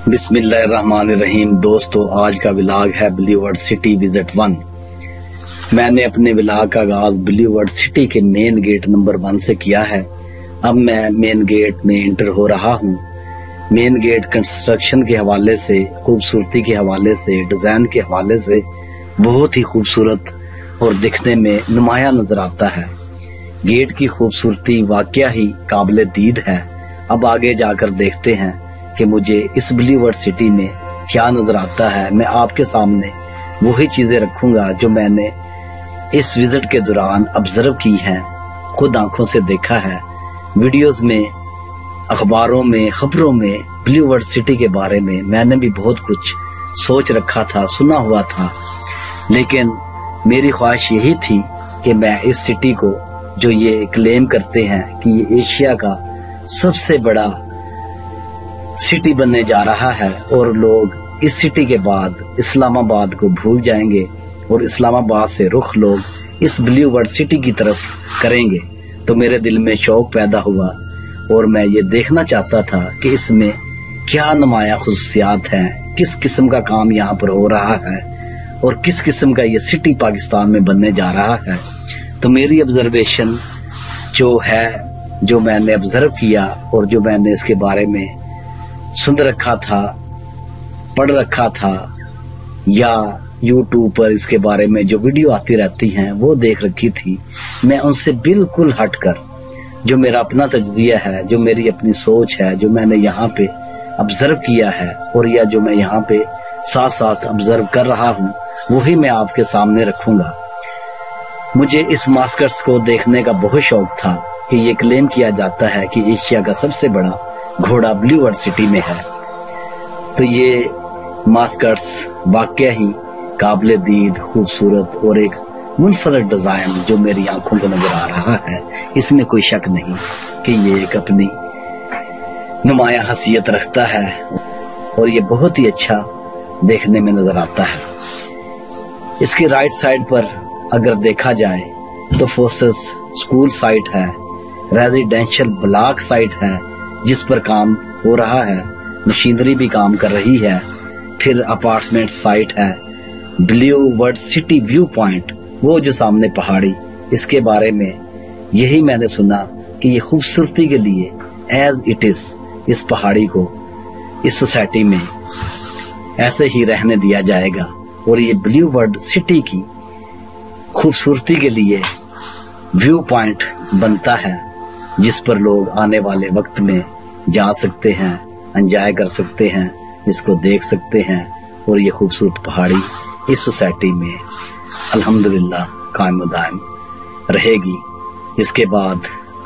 बिस्मिल्लाहिर्रहमानिर्रहीम। दोस्तों, आज का व्लॉग है ब्लू वर्ल्ड सिटी विजिट 1। मैंने अपने व्लॉग का आगाज ब्लू वर्ल्ड सिटी के मेन गेट नंबर 1 से किया है। अब मैं मेन गेट में एंटर हो रहा हूँ। मेन गेट कंस्ट्रक्शन के हवाले से, खूबसूरती के हवाले से, डिजाइन के हवाले से बहुत ही खूबसूरत और दिखने में नुमाया नजर आता है। गेट की खूबसूरती वाकया ही काबिल दीद है। अब आगे जाकर देखते हैं कि मुझे इस ब्लू वर्ल्ड सिटी में क्या नजर आता है। मैं आपके सामने वही चीजें रखूंगा जो मैंने इस विजिट के दौरान ऑब्जर्व की हैं, खुद आंखों से देखा है। वीडियोस में, अखबारों में, खबरों में ब्लू वर्ल्ड सिटी के बारे में मैंने भी बहुत कुछ सोच रखा था, सुना हुआ था, लेकिन मेरी ख्वाहिश यही थी कि मैं इस सिटी को, जो ये क्लेम करते हैं कि ये एशिया का सबसे बड़ा सिटी बनने जा रहा है और लोग इस सिटी के बाद इस्लामाबाद को भूल जाएंगे और इस्लामाबाद से रुख लोग इस ब्लू वर्ल्ड सिटी की तरफ करेंगे, तो मेरे दिल में शौक पैदा हुआ और मैं ये देखना चाहता था कि इसमें क्या नुमाया खुसूसियात हैं, किस किस्म का काम यहाँ पर हो रहा है और किस किस्म का ये सिटी पाकिस्तान में बनने जा रहा है। तो मेरी ऑब्जर्वेशन जो है, जो मैंने ऑब्जर्व किया और जो मैंने इसके बारे में सुन रखा था, पढ़ रखा था, या यूट्यूब पर इसके बारे में जो वीडियो आती रहती हैं वो देख रखी थी, मैं उनसे बिल्कुल हटकर जो मेरा अपना तजज़िया है, जो मेरी अपनी सोच है, जो मैंने यहाँ पे ऑब्जर्व किया है और या जो मैं यहाँ पे साथ साथ ऑब्जर्व कर रहा हूँ, वही मैं आपके सामने रखूंगा। मुझे इस मास्कट्स को देखने का बहुत शौक था कि ये क्लेम किया जाता है कि एशिया का सबसे बड़ा घोड़ा ब्लू वर्ल्ड सिटी में है। तो ये मास्कट्स वाकया ही काबिल दीद, खूबसूरत और एक मुनफरद डिजाइन जो मेरी आंखों को नजर आ रहा है, इसमें कोई शक नहीं कि ये एक अपनी नुमाया हसीयत रखता है और ये बहुत ही अच्छा देखने में नजर आता है। इसके राइट साइड पर अगर देखा जाए तो फोर्सेस स्कूल साइट है, रेजिडेंशियल ब्लॉक साइट है जिस पर काम हो रहा है, मशीनरी भी काम कर रही है। फिर अपार्टमेंट साइट है, blue world city view point, वो जो सामने पहाड़ी, इसके बारे में यही मैंने सुना कि ये खूबसूरती के लिए एज इट इज इस पहाड़ी को इस सोसाइटी में ऐसे ही रहने दिया जाएगा और ये ब्लू वर्ल्ड सिटी की खूबसूरती के लिए व्यू पॉइंट बनता है जिस पर लोग आने वाले वक्त में जा सकते हैं, एंजॉय कर सकते हैं, जिसको देख सकते हैं और ये खूबसूरत पहाड़ी इस सोसाइटी में अल्हम्दुलिल्लाह कायम दायम रहेगी। इसके बाद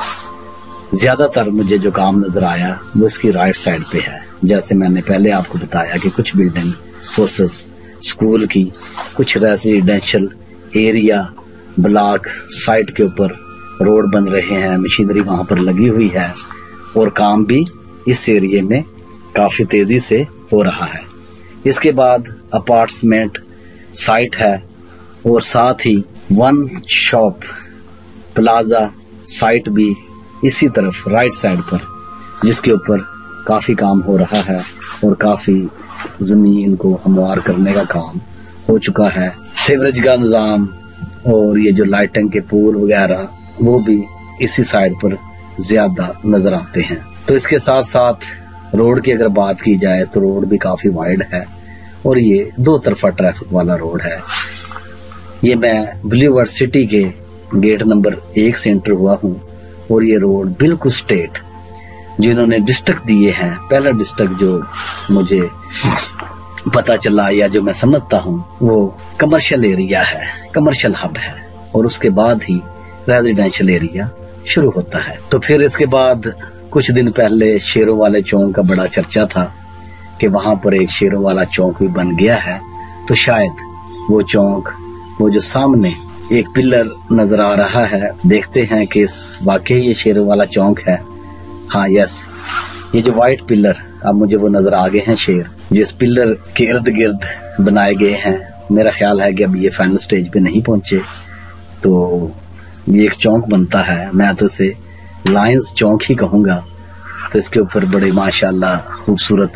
ज्यादातर मुझे जो काम नजर आया वो इसकी राइट साइड पे है। जैसे मैंने पहले आपको बताया कि कुछ बिल्डिंग फोर्सेस स्कूल की, कुछ रेजिडेंशियल एरिया ब्लॉक साइट के ऊपर रोड बन रहे हैं, मशीनरी वहां पर लगी हुई है और काम भी इस एरिया में काफी तेजी से हो रहा है। इसके बाद अपार्टमेंट साइट है और साथ ही वन शॉप प्लाजा साइट भी इसी तरफ राइट साइड पर, जिसके ऊपर काफी काम हो रहा है और काफी जमीन को हमवार करने का काम हो चुका है। सीवरेज का निजाम और ये जो लाइटिंग के पोल वगैरह वो भी इसी साइड पर ज्यादा नजर आते हैं। तो इसके साथ साथ रोड की अगर बात की जाए तो रोड भी काफी वाइड है और ये 2 तरफा ट्रैफिक वाला रोड है। ये मैं ब्लू वर्ल्ड सिटी के गेट नंबर 1 से एंटर हुआ हूँ और ये रोड बिल्कुल स्ट्रेट, जो इन्होंने डिस्ट्रिक्ट दिए हैं, पहला डिस्ट्रिक्ट जो मुझे पता चला या जो मैं समझता हूँ वो कमर्शियल एरिया है, कमर्शियल हब है और उसके बाद ही रेजिडेंशियल एरिया शुरू होता है। तो फिर इसके बाद कुछ दिन पहले शेरों वाले चौक का बड़ा चर्चा था कि वहां पर एक शेरों वाला चौक भी बन गया है। तो शायद वो चौक, वो जो सामने एक पिलर नजर आ रहा है, देखते हैं कि वाकई ये शेरों वाला चौक है। हाँ यस, ये जो व्हाइट पिलर अब मुझे वो नजर आ गए हैं, शेर जिस पिलर के इर्द गिर्द बनाए गए हैं। मेरा ख्याल है कि अब ये फाइनल स्टेज पे नहीं पहुंचे तो ये एक चौक बनता है। मैं तो इसे लायंस चौक ही कहूंगा। तो इसके ऊपर बड़े माशाल्लाह खूबसूरत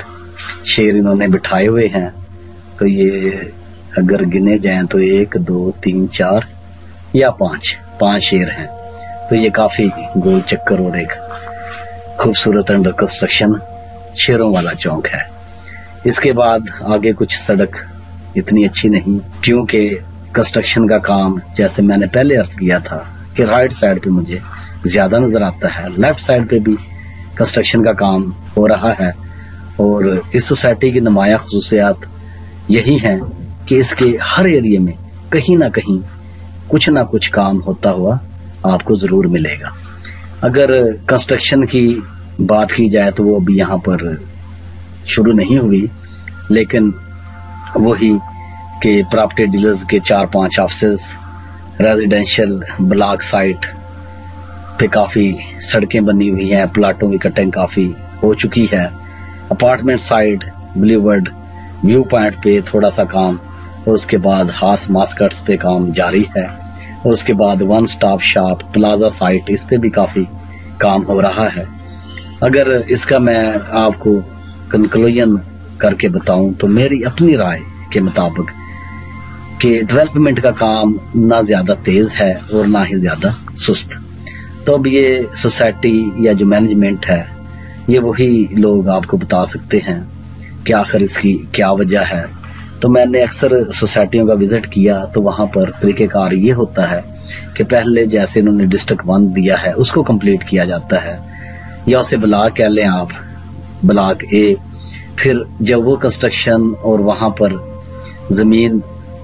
शेर इन्होंने बिठाए हुए हैं। तो ये अगर गिने जाएं तो 1 2 3 4 या 5 शेर हैं। तो ये काफी गोल चक्कर और एक खूबसूरत अंडर कंस्ट्रक्शन शेरों वाला चौक है। इसके बाद आगे कुछ सड़क इतनी अच्छी नहीं, क्योंकि कंस्ट्रक्शन का काम जैसे मैंने पहले अर्ज किया था कि राइट साइड पे मुझे ज्यादा नजर आता है, लेफ्ट साइड पे भी कंस्ट्रक्शन का काम हो रहा है। और इस सोसाइटी की नुमाया खुसूसियात यही हैं कि इसके हर एरिया में कहीं ना कहीं कुछ ना कुछ काम होता हुआ आपको जरूर मिलेगा। अगर कंस्ट्रक्शन की बात की जाए तो वो अभी यहाँ पर शुरू नहीं हुई, लेकिन वही कि प्रॉपर्टी डीलर्स के 4-5 ऑफिस, रेजिडेंशियल ब्लॉक साइट पे काफी सड़कें बनी हुई हैं, प्लाटों की कटिंग काफी हो चुकी है। Apartment side, blue world view point पे थोड़ा सा काम, और उसके बाद हास मास्कट्स पे काम जारी है, और उसके बाद one stop shop plaza site, इस पे भी काफी काम हो रहा है। अगर इसका मैं आपको कंक्लूजन करके बताऊं तो मेरी अपनी राय के मुताबिक कि डेवलपमेंट का काम ना ज्यादा तेज है और ना ही ज्यादा सुस्त। तो अब ये सोसाइटी या जो मैनेजमेंट है, ये वही लोग आपको बता सकते हैं कि आखिर इसकी क्या वजह है। तो मैंने अक्सर सोसाइटियों का विजिट किया तो वहां पर तरीकेकार ये होता है कि पहले जैसे इन्होंने डिस्ट्रिक्ट 1 दिया है उसको कंप्लीट किया जाता है, या उसे ब्लॉक कह लें आप, ब्लॉक ए। फिर जब वो कंस्ट्रक्शन और वहां पर जमीन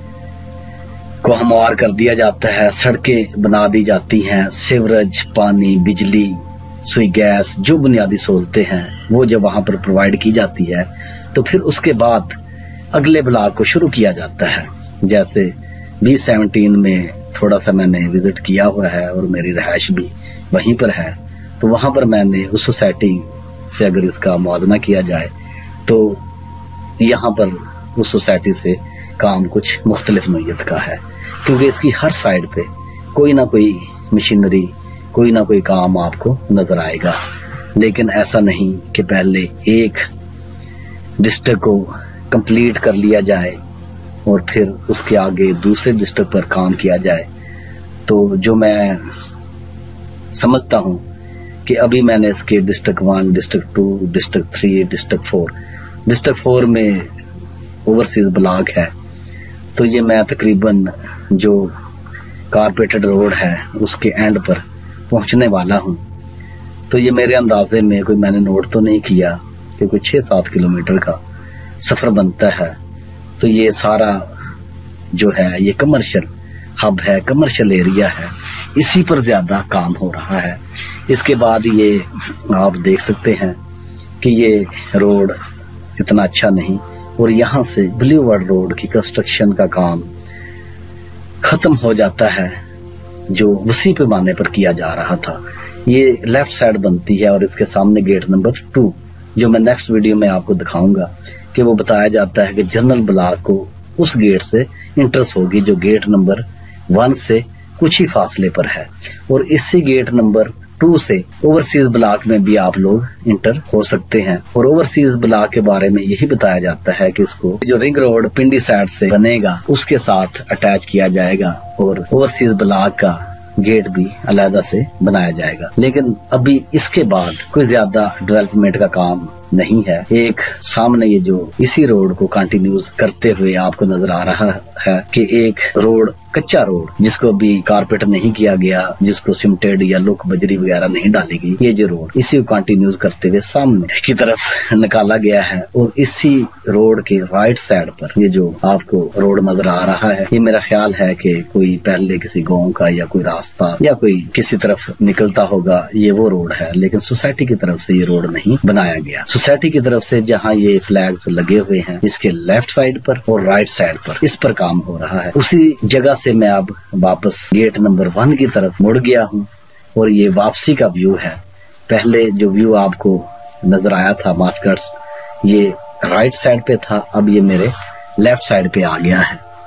को हमवार कर दिया जाता है, सड़कें बना दी जाती हैं, सीवरेज, पानी, बिजली, सुई गैस, जो बुनियादी सहूलतें हैं वो जब वहां पर प्रोवाइड की जाती है तो फिर उसके बाद अगले ब्लॉक को शुरू किया जाता है। जैसे B17 में थोड़ा सा मैंने विजिट किया हुआ है और मेरी रहायश भी वहीं पर है, तो वहां पर मैंने उस सोसाइटी से अगर इसका मुआवजा किया जाए तो यहाँ पर उस सोसाइटी से काम कुछ मुख्तलिफ नोयत का है, क्योंकि इसकी हर साइड पे कोई ना कोई मशीनरी, कोई ना कोई काम आपको नजर आएगा। लेकिन ऐसा नहीं कि पहले एक डिस्ट्रिक्ट को कंप्लीट कर लिया जाए और फिर उसके आगे दूसरे डिस्ट्रिक्ट पर काम किया जाए। तो जो मैं समझता हूं कि अभी मैंने इसके डिस्ट्रिक्ट 1, डिस्ट्रिक्ट 2, डिस्ट्रिक्ट 3, डिस्ट्रिक्ट 4 में ओवरसीज ब्लॉक है, तो ये मैं तकरीबन जो कारपेटेड रोड है उसके एंड पर पहुंचने वाला हूं। तो ये मेरे अंदाजे में कोई मैंने नोट तो नहीं किया कि कोई 6-7 किलोमीटर का सफर बनता है। तो ये सारा जो है ये कमर्शियल हब है, कमर्शियल एरिया है, इसी पर ज्यादा काम हो रहा है। इसके बाद ये आप देख सकते हैं कि ये रोड इतना अच्छा नहीं, और यहाँ से ब्लूवर्ड रोड की कंस्ट्रक्शन का काम खत्म हो जाता है जो वसी पैमाने पर किया जा रहा था। ये लेफ्ट साइड बनती है और इसके सामने गेट नंबर 2, जो मैं नेक्स्ट वीडियो में आपको दिखाऊंगा कि वो बताया जाता है कि जनरल ब्लॉक को उस गेट से इंटर्स होगी जो गेट नंबर 1 से कुछ ही फासले पर है, और इसी गेट नंबर 2 से ओवरसीज ब्लॉक में भी आप लोग इंटर हो सकते हैं। और ओवरसीज ब्लॉक के बारे में यही बताया जाता है कि इसको जो रिंग रोड पिंडी साइड से बनेगा उसके साथ अटैच किया जाएगा और ओवरसीज ब्लॉक का गेट भी अलहदा से बनाया जाएगा। लेकिन अभी इसके बाद कोई ज्यादा डेवलपमेंट का काम नहीं है। एक सामने ये जो इसी रोड को कंटिन्यूज करते हुए आपको नजर आ रहा है कि एक रोड, कच्चा रोड, जिसको भी कारपेट नहीं किया गया, जिसको सिमटेड या लुक बजरी वगैरह नहीं डाली गई, ये जो रोड इसी को कंटिन्यूज करते हुए सामने की तरफ निकाला गया है। और इसी रोड के राइट साइड पर ये जो आपको रोड नजर आ रहा है, ये मेरा ख्याल है कि कोई पहले किसी गाँव का या कोई रास्ता या कोई किसी तरफ निकलता होगा, ये वो रोड है। लेकिन सोसाइटी की तरफ से ये रोड नहीं बनाया गया। सोसाइटी की तरफ से जहाँ ये फ्लैग्स लगे हुए हैं, इसके लेफ्ट साइड पर और राइट साइड पर इस पर काम हो रहा है। उसी जगह से मैं अब वापस गेट नंबर 1 की तरफ मुड़ गया हूँ और ये वापसी का व्यू है। पहले जो व्यू आपको नजर आया था मास्कट्स, ये राइट साइड पे था, अब ये मेरे लेफ्ट साइड पे आ गया है। तो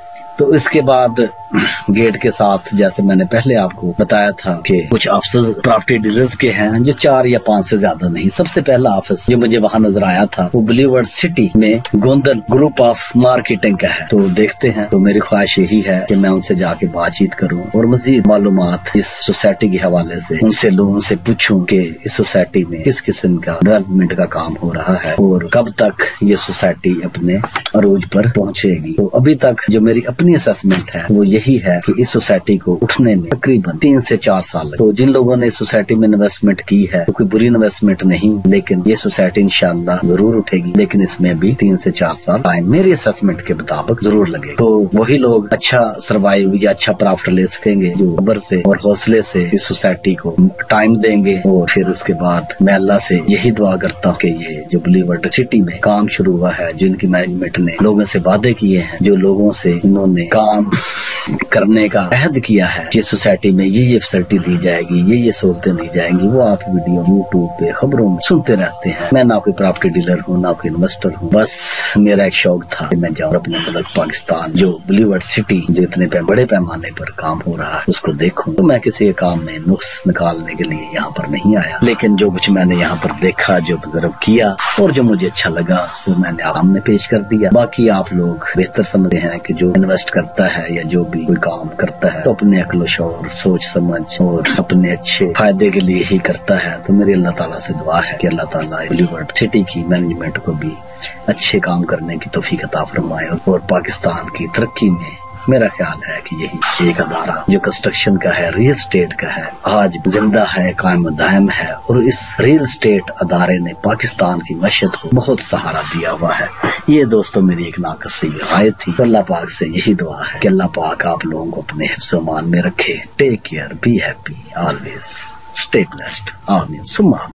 تو اس کے بعد گیٹ کے ساتھ جیسے میں نے پہلے آپ کو بتایا تھا کہ کچھ آفس پراپرٹی ڈیلرز کے ہیں جو 4 یا 5 سے زیادہ نہیں. سب سے پہلا آفس جو مجھے وہاں نظر آیا تھا وہ بلیو ورڈ سٹی میں گوندل گروپ آف مارکیٹنگ کا ہے. تو دیکھتے ہیں. تو میری خواہش یہی ہے کہ میں ان سے جا کے بات چیت کروں اور مزید معلومات اس سوسائٹی کے حوالے سے ان سے لوگوں سے پوچھوں کہ اس سوسائٹی میں کس قسم کا ڈیولپمنٹ کا کام ہو رہا ہے اور کب تک یہ سوسائٹی اپنے عروج پر پہنچے گی. تو ابھی تک جو میری اپنی اسسمنٹ ہے وہ یہی ہے کہ اس سوسائٹی کو اٹھنے میں تقریباً 3 سے 4 سال لگے. تو جن لوگوں نے اس سوسائٹی میں انویسٹمنٹ کی ہے تو کوئی بری انویسٹمنٹ نہیں, لیکن یہ سوسائٹی انشاءاللہ ضرور اٹھے گی, لیکن اس میں بھی 3 سے 4 سال ٹائم میری اسسمنٹ کے مطابق ضرور لگے. تو وہی لوگ اچھا سروائیو یا اچھا پرافٹ لے سکیں گے جو صبر سے اور حوصلے سے اس سوسائٹی کو ٹائم دیں گے. اور پھر اس کے بعد میں اللہ سے یہی دعا کرتا ہوں کہ یہ جو بلیو ورڈ سٹی میں کام شروع ہوا ہے, جو ان کی مینجمنٹ نے لوگوں سے وعدے کیے ہیں, جو لوگوں سے انہوں نے کام کرنے کا عہد کیا ہے کہ سوسائٹی میں یہ فیسلٹی دی جائے گی, یہ سہولتیں دی جائیں گی, وہ آپ ویڈیو یوٹیوب پہ خبروں میں سنتے رہتے ہیں. میں نہ کوئی پراپرٹی ڈیلر ہوں نہ کوئی انویسٹر ہوں, بس میرا ایک شوق تھا کہ میں جاؤں اپنے ملک پاکستان جو بلیو ورڈ سٹی جو اتنے بڑے پیمانے پر کام ہو رہا ہے اس کو دیکھوں. تو میں کسی کام میں نقص نکالنے کے لیے یہاں پر نہیں آیا, لیکن جو کچھ میں نے یہاں پر دیکھا, جو آبزرو کیا اور جو مجھے اچھا لگا وہ میں نے سامنے پیش کر دیا. باقی آپ لوگ بہتر سمجھتے ہیں کہ جو انویسٹ کرتا ہے یا جو بھی کوئی کام کرتا ہے تو اپنے عقل و شعور, سوچ سمجھ اور اپنے اچھے فائدے کے لیے ہی کرتا ہے. تو میری اللہ تعالیٰ سے دعا ہے کہ اللہ تعالیٰ بلیو ورڈ سٹی کی مینجمنٹ کو بھی اچھے کام کرنے کی توفیق عطا فرمائے اور پاکستان کی ترقی میں میرا خیال ہے کہ یہی ایک ادارہ جو کنسٹرکشن کا ہے, ریل اسٹیٹ کا ہے, آج زندہ ہے, قائم و دائم ہے, اور اس ریل اسٹیٹ ادارے نے پاکستان کی معیشت کو بہت سہارا دیا ہوا ہے. یہ دوستوں میری ایک ناقص رعایت تھی. اللہ پاک سے یہی دعا ہے کہ اللہ پاک آپ لوگوں کو اپنے حفظ و امان میں رکھے. Take care, be happy, always stay blessed. آمین ثم آمین.